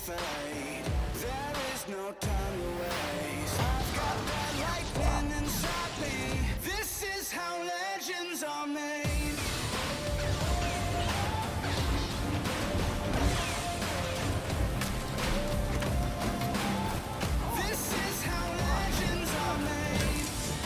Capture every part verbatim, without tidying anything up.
fade. There is no time to waste. I've got that lightning inside me. This is how legends are made. This is how legends are made.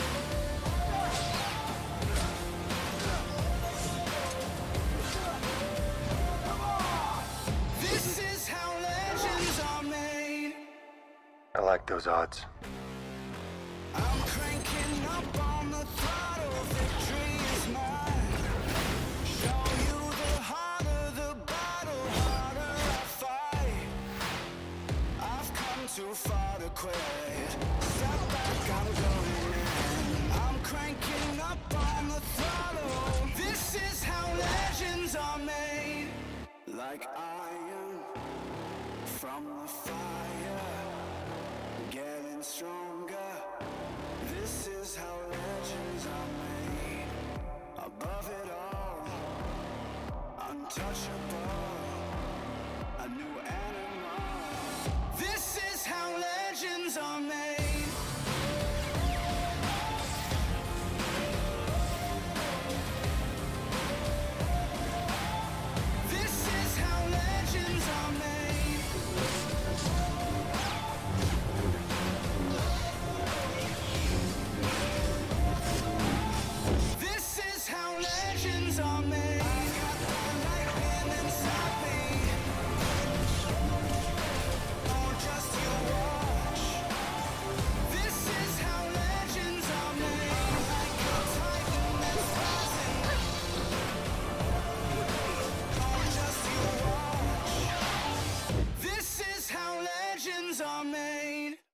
This is how legends are made. I like those odds. I'm cranking up on the throttle, victory is mine. Show you the harder the battle, harder I fight. I've come too far to quit. Step back, I'm going in. I'm cranking up on the throttle. This is how legends are made. Like iron from the fire, getting stronger. This is how legends are made. Above it all, untouchable, a new animal. This is how legends are made. This is how legends are made. This is how legends are made. I got that lightning inside me. Oh, just you watch. This is how legends are made. Like a titan that's rising. Oh, just you watch. This is how legends are made.